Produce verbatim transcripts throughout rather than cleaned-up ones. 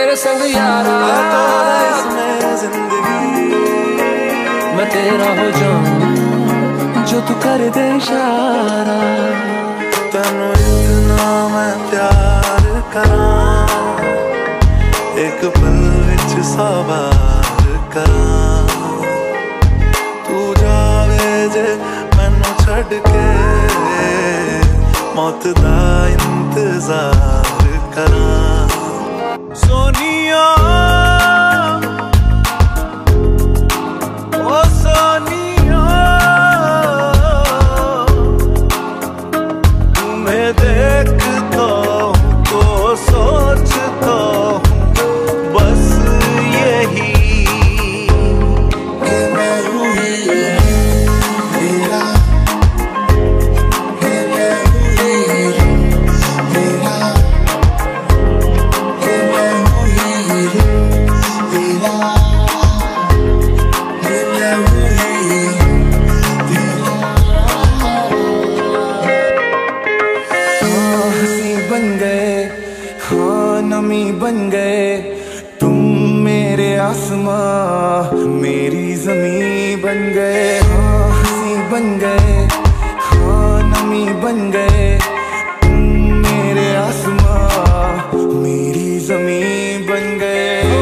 तेरे संग यारा इसमें जिंदगी मैं तेरा हो जाऊं जो तू कर दे इशारा। तेनू इतना मैं प्यार करां, एक पल विच सौ बार करां। तू जावे जे मैनू छड़ के, मौत दा इंतजार करां। सोनिया ओ सोनिया, तुम्हें देखता हूँ तो सोचता हूँ बस यही कि मैं हूँ ही तेरा, कि मैं हूँ ही तेरा, कि मैं हूँ ही तेरा, कि मैं हूँ ही तेरा। हाँ हंसी बन गए, हाँ नमी बन गए, तुम मेरे आसमां मेरी जमी बन गए। हाँ हंसी बन गए, हाँ नमी बन गए, तुम मेरे आसमां मेरी जमी बन गए।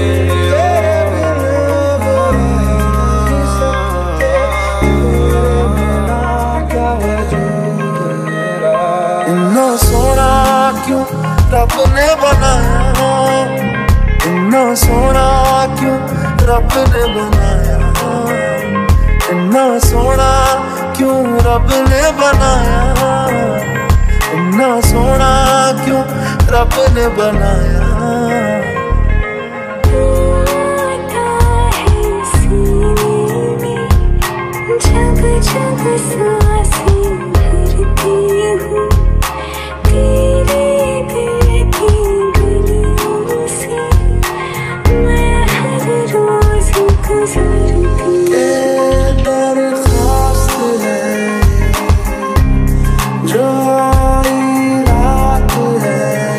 इतना सोना क्यों रब ने बनाया, इतना सोना क्यों रब ने बनाया, इतना सोना क्यों रब ने बनाया, इतना सोना क्यों रब ने बनाया। जब जब सांसें भरती हूँ तेरे दिल की गलियों से, मैं हर रोज गुजरती ये दरख्वास्त है जो रात है,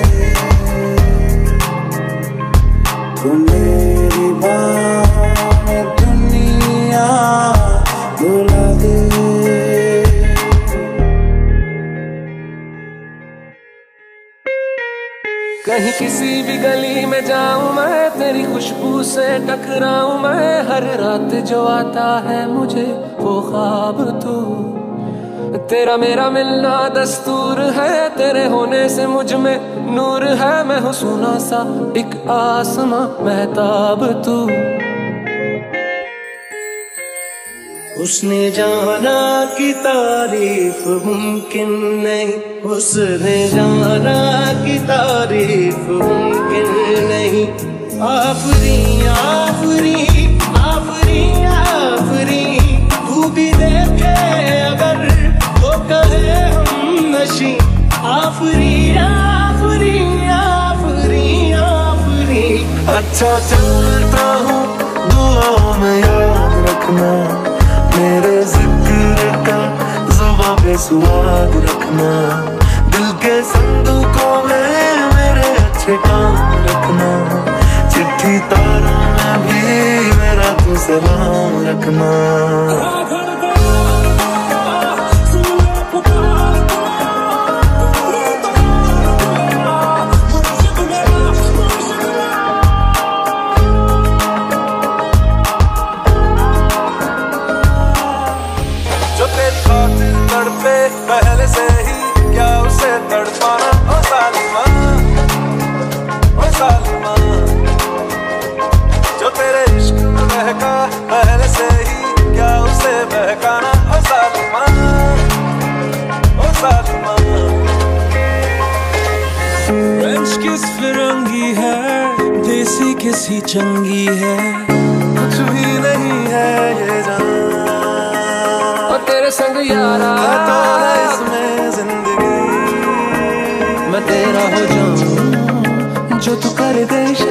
तू मेरी बाहों में दुनिया बुला दे। कहीं किसी भी गली में जाऊं मैं, तेरी खुशबू से टकराऊं मैं, हर रात जो आता है मुझे वो ख्वाब तू। तेरा मेरा मिलना दस्तूर है, तेरे होने से मुझ में नूर है, मैं हूँ सोना सा एक आसमां महताब तू। उसने जाना कि तारीफ मुमकिन नहीं, उसने जाना कि तारीफ मुमकिन नहीं। आफरी आफरी आफरी आफरी, तू भी देखे अगर तो कहे हम नशी। आफरी आफरी आफरी आफरी, अच्छा चलता हूँ दुआ में याद रखना, मेरे जिक्र का ज़ुबां पे सुआद रखना, दिल के संदूकों में मेरे अच्छे काम रखना, चिट्ठी तारों में भी मेरा तू सलाम रखना। पहले से ही क्या उसे तड़पाना, ओ सालिमा ओ सालिमा, जो तेरे इश्क में बहका पहले से ही क्या उसे बहकाना, ओ सालिमा ओ सालिमा। फ्रेंच किस फिरंगी है, देसी किसी चंगी है, कुछ भी नहीं है ये जान, और तेरे संग यारा इसमें जिंदगी मैं तेरा हो जाऊं जो तू कर दे।